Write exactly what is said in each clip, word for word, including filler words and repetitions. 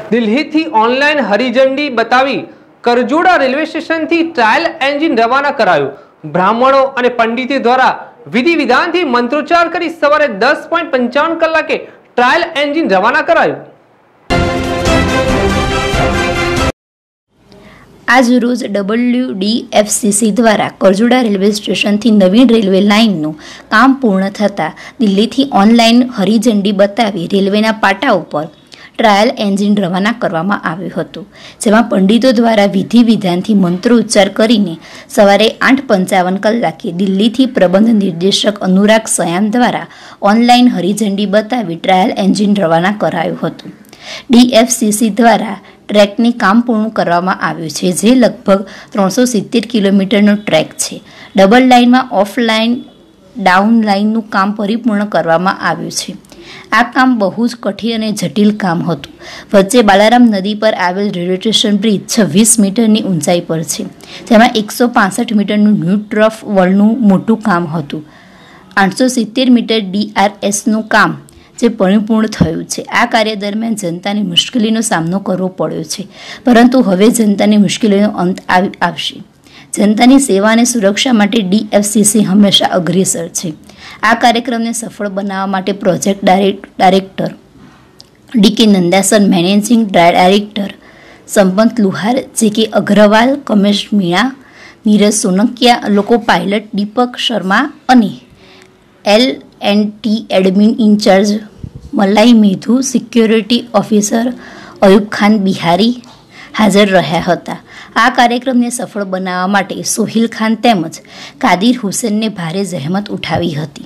દિલ્હીથી ઓનલાઈન હરીઝંડી બતાવી કરજોડા રેલવે સ્ટેશનથી ટ્રાયલ એન્જિન રવાના કરાયું। બ્રાહ્મણો અને પંડિતો દ્વારા વિધિ વિધાનથી મંત્રોચ્ચાર કરી સવારે દસ પોઈન્ટ પંચાવન કલાકે ટ્રાયલ એન્જિન રવાના કરાયું। आज रोज W D F C C द्वारा करजोड़ा रेलवे स्टेशन थी नवीन रेलवे लाइनનું કામ પૂર્ણ થતાં દિલ્હીથી ઓનલાઈન હરીઝંડી બતાવી રેલવેના પાટા ઉપર ટ્રાયલ એન્જિન રવાના કરવામાં આવ્યું હતું, જેમાં પંડિતો દ્વારા વિધિ વિધાનથી મંત્રોચ્ચાર કરીને સવારે આઠ પંચાવન કલાકે દિલ્હીથી પ્રબંધ નિર્દેશક અનુરાગ સયામ દ્વારા ઓનલાઈન હરીઝંડી બતાવી ટ્રાયલ એન્જિન રવાના કરાયું હતું। ડી એફ સી સી દ્વારા ટ્રેકની કામ પૂર્ણ કરવામાં આવ્યું છે, જે લગભગ ત્રણસો સિત્તેર કિલોમીટરનો ટ્રેક છે। ડબલ લાઇનમાં ઓફલાઇન ડાઉન લાઇનનું કામ પરિપૂર્ણ કરવામાં આવ્યું છે। આ કામ બહુ જ કઠિન અને જટિલ કામ હતું। વચ્ચે બાલારામ નદી પર આવેલ રેલવે સ્ટેશન બ્રિજ છવ્વીસ મીટરની ઊંચાઈ પર છે, જેમાં એકસો પાસઠ મીટરનું ન્યૂ ટ્રફ વળનું મોટું કામ હતું। આઠસો સિત્તેર મીટર ડી આર એસનું કામ જે પરિપૂર્ણ થયું છે। આ કાર્ય દરમિયાન જનતાને મુશ્કેલીનો સામનો કરવો પડ્યો છે, પરંતુ હવે જનતાની મુશ્કેલીનો અંત આવી આવશે। જનતાની સેવા અને સુરક્ષા માટે ડી એફ સી સી હંમેશા અગ્રેસર છે। આ કાર્યક્રમને સફળ બનાવવા માટે પ્રોજેક્ટ ડાયરેક્ટર ડી કે નંદાસન, મેનેજિંગ ડાયરેક્ટર સંપત લુહાર, જે કે અગ્રવાલ, કમેશ મીણા, નીરજ સોનકિયા, લોકો પાયલટ દીપક શર્મા અને L and T admin in charge Malai Medhu, security officer Ayub Khan Bihari હાજર રહ્યા હતા। આ કાર્યક્રમને સફળ બનાવવા માટે સોહિલ ખાન તેમજ કાદિર હુસેનને ભારે જહેમત ઉઠાવી હતી।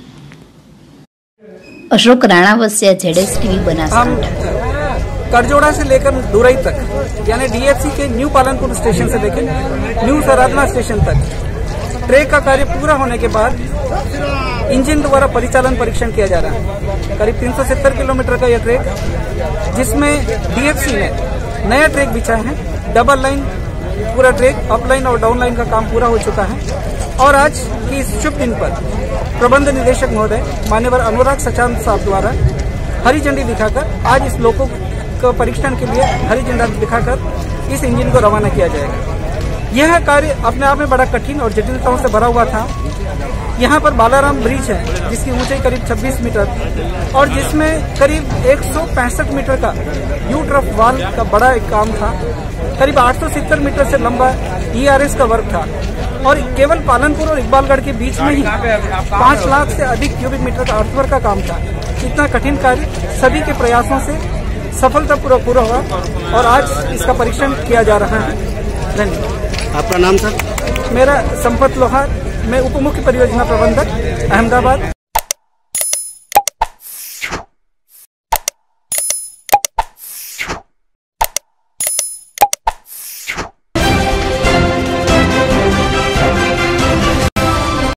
Ashok Rana Vasiya, Z S TV Banaskantha. Karjoda से लेकर दुरई तक यानी डी एफ सी के न्यू पालनपुर स्टेशन से लेकर न्यू सरादना स्टेशन तक ट्रेक का कार्य पूरा होने के बाद इंजन द्वारा परिचालन परीक्षण किया जा रहा है। करीब तीन सौ सत्तर किलोमीटर का यह ट्रेक, जिसमें डी एफ सी ने नया ट्रेक बिछाया है। डबल लाइन पूरा ट्रेक अप लाइन और डाउन लाइन का काम पूरा हो चुका है। और आज की इस शुभ दिन पर प्रबंध निदेशक महोदय मान्यवर अनुराग सचान साहब द्वारा हरी झंडी दिखाकर आज इस लोको को परीक्षण के लिए हरी झंडा दिखाकर इस इंजन को रवाना किया जाएगा। यह कार्य अपने आप में बड़ा कठिन और जटिलताओं से भरा हुआ था। यहाँ पर बालाराम ब्रिज है, जिसकी ऊंचाई करीब छब्बीस मीटर और जिसमें करीब एक सौ पैंसठ मीटर का यू ट्रफ वाल का बड़ा एक काम था। करीब आठ सौ सत्तर मीटर से लंबा ई आर एस का वर्क था और केवल पालनपुर और इकबालगढ़ के बीच में ही पांच लाख से अधिक क्यूबिक मीटर का अर्थवर्क का काम था। इतना कठिन कार्य सभी के प्रयासों से सफलतापूर्वक पूरा हुआ और आज इसका परीक्षण किया जा रहा है। धन्यवाद। आपका नाम सर? मेरा संपत लोहार, मैं उप मुख्य परियोजना प्रबंधक, अहमदाबाद।